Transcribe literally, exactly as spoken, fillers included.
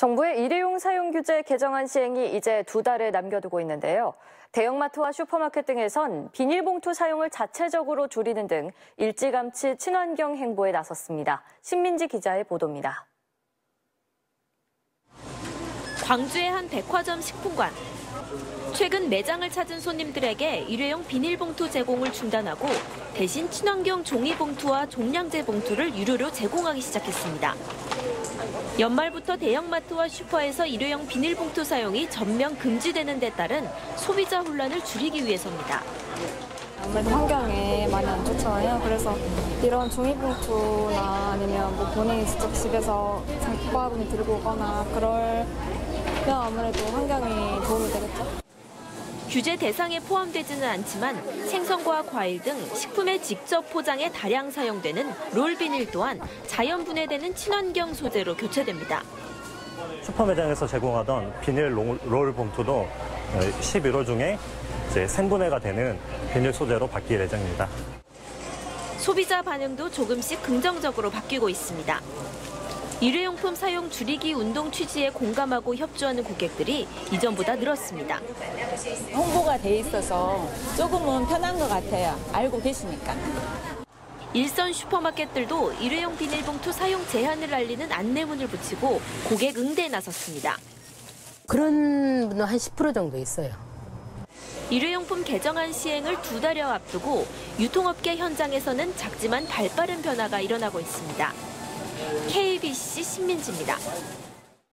정부의 일회용 사용 규제 개정안 시행이 이제 두 달을 남겨두고 있는데요. 대형마트와 슈퍼마켓 등에선 비닐봉투 사용을 자체적으로 줄이는 등 일찌감치 친환경 행보에 나섰습니다. 신민지 기자의 보도입니다. 광주의 한 백화점 식품관. 최근 매장을 찾은 손님들에게 일회용 비닐봉투 제공을 중단하고 대신 친환경 종이봉투와 종량제 봉투를 유료로 제공하기 시작했습니다. 연말부터 대형마트와 슈퍼에서 일회용 비닐봉투 사용이 전면 금지되는 데 따른 소비자 혼란을 줄이기 위해서입니다. 아무래도 환경에 많이 안 좋잖아요. 그래서 이런 종이봉투나 아니면 뭐 본인이 직접 집에서 장바구니 들고 오거나 그러면 아무래도 환경에 도움이 되겠죠. 규제 대상에 포함되지는 않지만 생선과 과일 등 식품의 직접 포장에 다량 사용되는 롤비닐 또한 자연 분해되는 친환경 소재로 교체됩니다. 슈퍼 매장에서 제공하던 비닐 롤 봉투도 십일 호 중에 이제 생분해가 되는 비닐 소재로 바뀔 예정입니다. 소비자 반응도 조금씩 긍정적으로 바뀌고 있습니다. 일회용품 사용 줄이기 운동 취지에 공감하고 협조하는 고객들이 이전보다 늘었습니다. 홍보가 돼 있어서 조금은 편한 것 같아요. 알고 계시니까. 일선 슈퍼마켓들도 일회용 비닐봉투 사용 제한을 알리는 안내문을 붙이고 고객 응대에 나섰습니다. 그런 분은 한 십 퍼센트 정도 있어요. 일회용품 개정안 시행을 두 달여 앞두고 유통업계 현장에서는 작지만 발빠른 변화가 일어나고 있습니다. 케이비씨 신민지입니다.